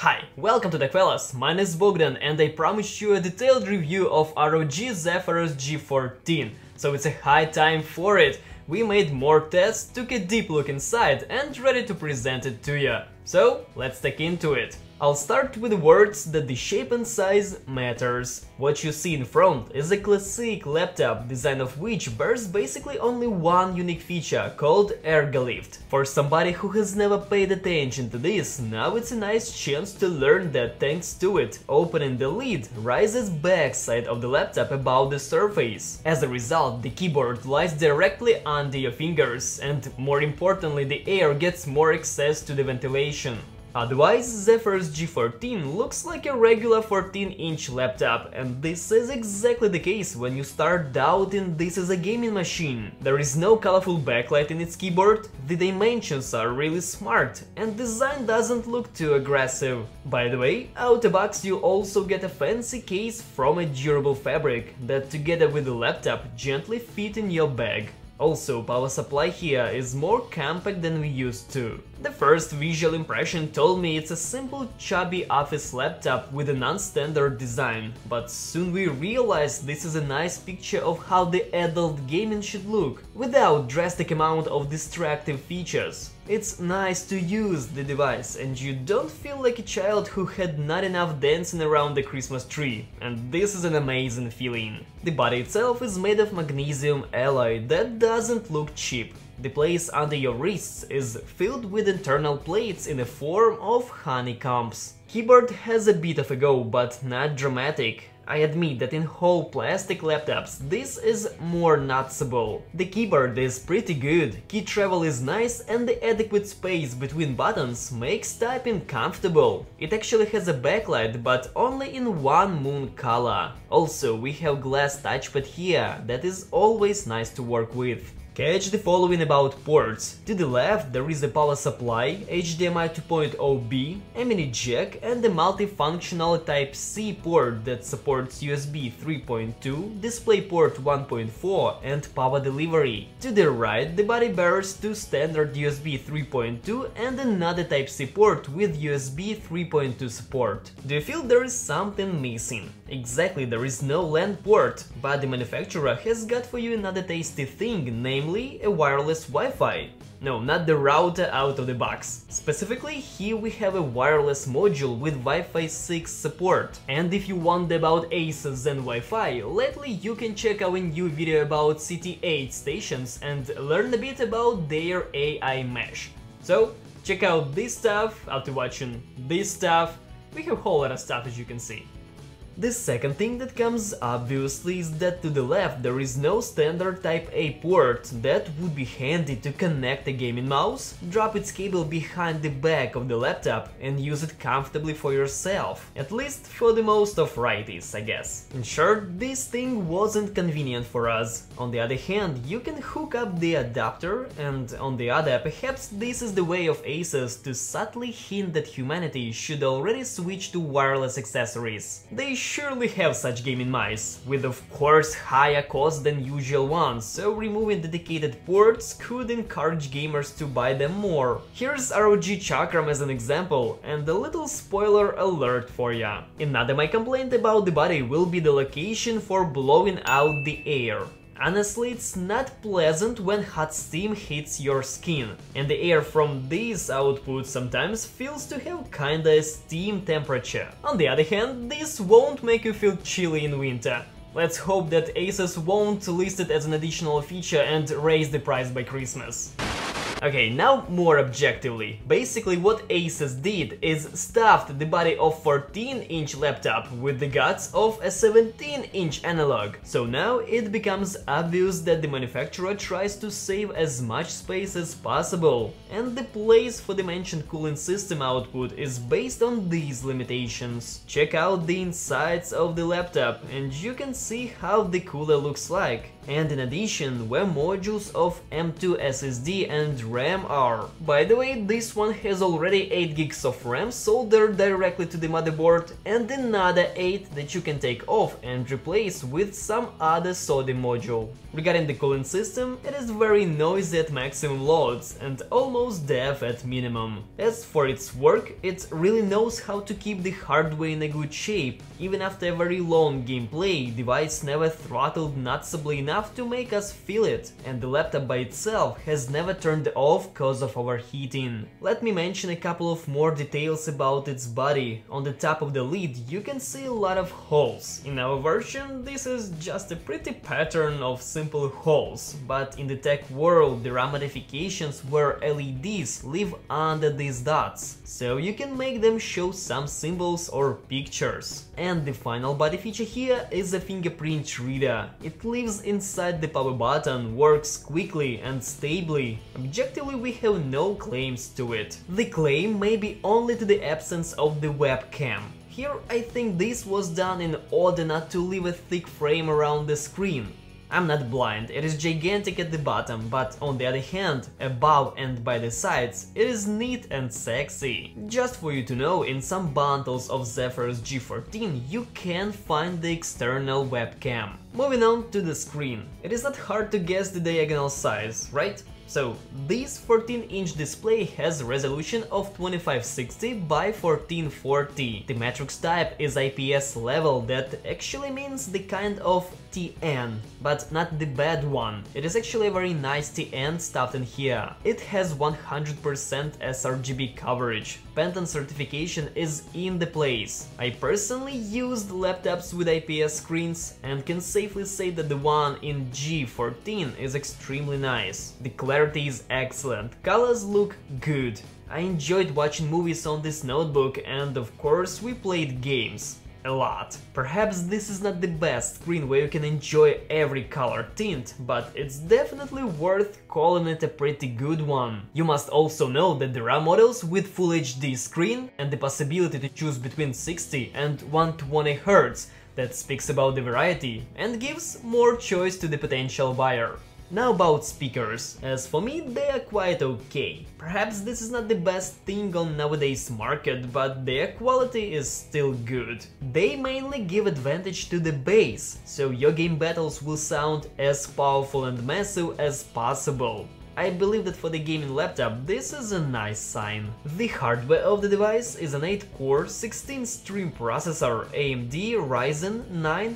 Hi, welcome to TechFellas, my name is Bogdan and I promise you a detailed review of ROG Zephyrus G14, so it's a high time for it. We made more tests, took a deep look inside and ready to present it to you. So let's take into it. I'll start with the words that the shape and size matters. What you see in front is a classic laptop, design of which bears basically only one unique feature called ergolift. For somebody who has never paid attention to this, now it's a nice chance to learn that thanks to it, opening the lid rises backside of the laptop above the surface. As a result, the keyboard lies directly under your fingers and, more importantly, the air gets more access to the ventilation. Otherwise, Zephyrus G14 looks like a regular 14-inch laptop, and this is exactly the case when you start doubting this is a gaming machine. There is no colorful backlight in its keyboard, the dimensions are really smart, and design doesn't look too aggressive. By the way, out the box you also get a fancy case from a durable fabric that, together with the laptop, gently fit in your bag. Also, power supply here is more compact than we used to. The first visual impression told me it's a simple chubby office laptop with a non-standard design, but soon we realized this is a nice picture of how the adult gaming should look, without drastic amount of distracting features. It's nice to use the device and you don't feel like a child who had not enough dancing around the Christmas tree, and this is an amazing feeling. The body itself is made of magnesium alloy that doesn't look cheap. The place under your wrists is filled with internal plates in the form of honeycombs. Keyboard has a bit of a go, but not dramatic. I admit that in whole plastic laptops this is more noticeable. The keyboard is pretty good, key travel is nice and the adequate space between buttons makes typing comfortable. It actually has a backlight, but only in one moon color. Also, we have glass touchpad here that is always nice to work with. Catch the following about ports. To the left there is a power supply, HDMI 2.0B, a mini jack and a multifunctional Type-C port that supports USB 3.2, DisplayPort 1.4 and power delivery. To the right the body bears two standard USB 3.2 and another Type-C port with USB 3.2 support. Do you feel there is something missing? Exactly, there is no LAN port, but the manufacturer has got for you another tasty thing, namely a wireless Wi-Fi. No, not the router out of the box. Specifically, here we have a wireless module with Wi-Fi 6 support. And if you wonder about ASUS Zen Wi-Fi, lately you can check our new video about CT8 stations and learn a bit about their AI mesh. So, check out this stuff after watching this stuff. We have a whole lot of stuff, as you can see. The second thing that comes obviously is that to the left there is no standard Type-A port that would be handy to connect a gaming mouse, drop its cable behind the back of the laptop and use it comfortably for yourself, at least for the most of righties, I guess. In short, this thing wasn't convenient for us. On the other hand, you can hook up the adapter, and on the other, perhaps this is the way of ASUS to subtly hint that humanity should already switch to wireless accessories. They surely have such gaming mice, with of course higher cost than usual ones, so removing dedicated ports could encourage gamers to buy them more. Here's ROG Chakram as an example, and a little spoiler alert for ya. Another my complaint about the body will be the location for blowing out the air. Honestly, it's not pleasant when hot steam hits your skin, and the air from this output sometimes feels to have kinda steam temperature. On the other hand, this won't make you feel chilly in winter. Let's hope that ASUS won't list it as an additional feature and raise the price by Christmas. Okay, now more objectively. Basically what ASUS did is stuffed the body of 14-inch laptop with the guts of a 17-inch analog. So now it becomes obvious that the manufacturer tries to save as much space as possible, and the place for the mentioned cooling system output is based on these limitations. Check out the insides of the laptop and you can see how the cooler looks like. and in addition where modules of M2 SSD and RAM are. By the way, this one has already 8 gigs of RAM soldered directly to the motherboard and another 8 that you can take off and replace with some other SODI module. Regarding the cooling system, it is very noisy at maximum loads and almost deaf at minimum. As for its work, it really knows how to keep the hardware in a good shape. Even after a very long gameplay, the device never throttled noticeably enough to make us feel it, and the laptop by itself has never turned off cause of overheating. Let me mention a couple of more details about its body. On the top of the lid you can see a lot of holes. In our version this is just a pretty pattern of simple holes, but in the tech world there are modifications where LEDs live under these dots, so you can make them show some symbols or pictures. And the final body feature here is a fingerprint reader. It lives inside the power button, works quickly and stably. Objectively we have no claims to it. The claim may be only to the absence of the webcam. Here I think this was done in order not to leave a thick frame around the screen. I'm not blind, it is gigantic at the bottom, but on the other hand, above and by the sides, it is neat and sexy. Just for you to know, in some bundles of Zephyrus G14 you can find the external webcam. Moving on to the screen. It is not hard to guess the diagonal size, right? So, this 14-inch display has a resolution of 2560 by 1440. The matrix type is IPS level, that actually means the kind of TN, but not the bad one. It is actually a very nice TN stuffed in here. It has 100% sRGB coverage. Pantone certification is in the place. I personally used laptops with IPS screens and can safely say that the one in G14 is extremely nice. The clarity is excellent, colors look good. I enjoyed watching movies on this notebook and of course we played games. A lot. Perhaps this is not the best screen where you can enjoy every color tint, but it's definitely worth calling it a pretty good one. You must also know that there are models with Full HD screen and the possibility to choose between 60 and 120 Hz. That speaks about the variety and gives more choice to the potential buyer. Now about speakers, as for me they are quite okay. Perhaps this is not the best thing on nowadays market, but their quality is still good. They mainly give advantage to the bass, so your game battles will sound as powerful and massive as possible. I believe that for the gaming laptop this is a nice sign. The hardware of the device is an 8-core 16-stream processor AMD Ryzen 9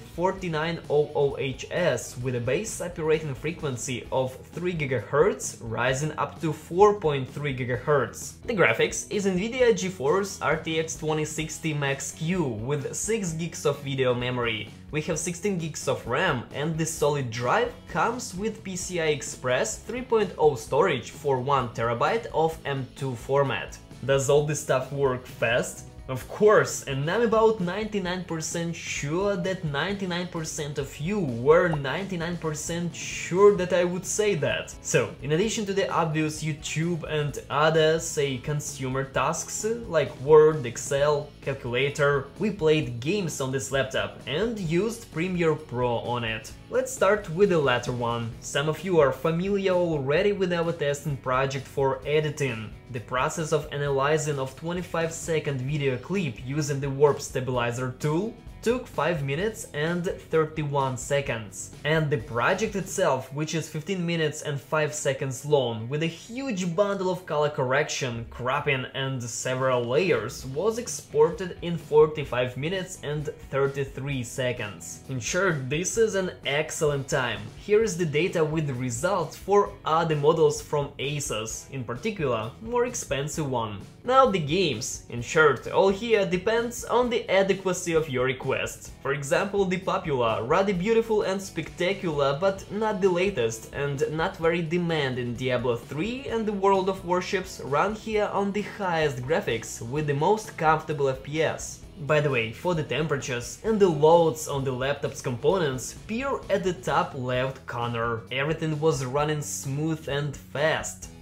4900HS with a base operating frequency of 3 GHz, rising up to 4.3 GHz. The graphics is NVIDIA GeForce RTX 2060 Max-Q with 6 GB of video memory. We have 16 GB of RAM and the solid drive comes with PCI Express 3.0 storage for 1 TB of M2 format. Does all this stuff work fast? Of course, and I'm about 99% sure that 99% of you were 99% sure that I would say that. So, in addition to the obvious YouTube and other, say, consumer tasks like Word, Excel, calculator, we played games on this laptop and used Premiere Pro on it. Let's start with the latter one. Some of you are familiar already with our testing project for editing. The process of analyzing of 25-second video clip using the warp stabilizer tool took 5 minutes and 31 seconds. And the project itself, which is 15 minutes and 5 seconds long, with a huge bundle of color correction, cropping and several layers, was exported in 45 minutes and 33 seconds. In short, this is an excellent time. Here is the data with the results for other models from ASUS, in particular, more expensive one. Now the games. In short, all here depends on the adequacy of your request. For example, the popular, rather beautiful and spectacular, but not the latest and not very demanding Diablo 3 and the World of Warships run here on the highest graphics with the most comfortable FPS. By the way, for the temperatures and the loads on the laptop's components, peer at the top left corner. Everything was running smooth and fast.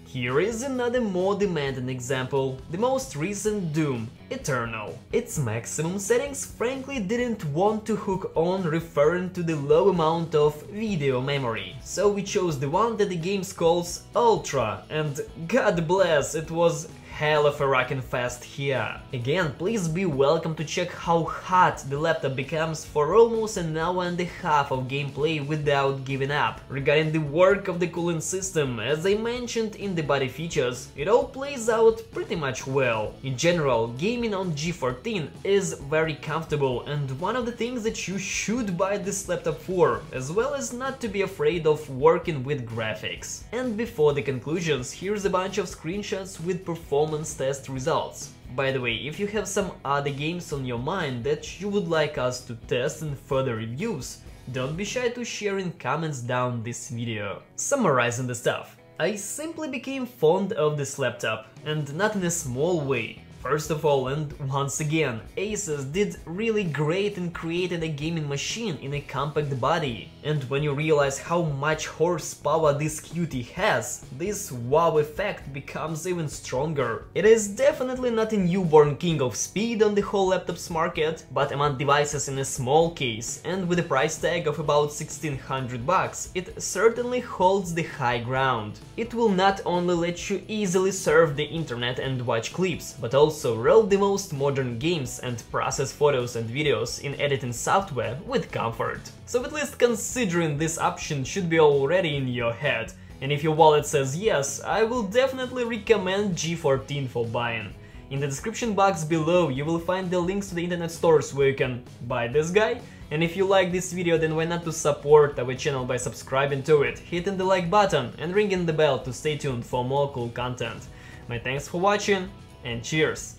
Here is another more demanding example, the most recent Doom Eternal. Its maximum settings frankly didn't want to hook on, referring to the low amount of video memory, so we chose the one that the game calls Ultra, and god bless, it was hell of a rockin' fast here. Again, please be welcome to check how hot the laptop becomes for almost an hour and a half of gameplay without giving up. Regarding the work of the cooling system, as I mentioned in the body features, it all plays out pretty much well. In general, gaming on G14 is very comfortable and one of the things that you should buy this laptop for, as well as not to be afraid of working with graphics. And before the conclusions, here's a bunch of screenshots with performance test results. By the way, if you have some other games on your mind that you would like us to test in further reviews, don't be shy to share in comments down this video. Summarizing the stuff, I simply became fond of this laptop, and not in a small way. First of all, and once again, ASUS did really great in creating a gaming machine in a compact body. And when you realize how much horsepower this cutie has, this wow effect becomes even stronger. It is definitely not a newborn king of speed on the whole laptops market, but among devices in a small case, and with a price tag of about 1600 bucks, it certainly holds the high ground. It will not only let you easily surf the internet and watch clips, but also roll the most modern games and process photos and videos in editing software with comfort. So at least considering this option should be already in your head, and if your wallet says yes, I will definitely recommend G14 for buying. In the description box below you will find the links to the internet stores where you can buy this guy, and if you like this video, then why not to support our channel by subscribing to it, hitting the like button and ringing the bell to stay tuned for more cool content. My thanks for watching, and cheers!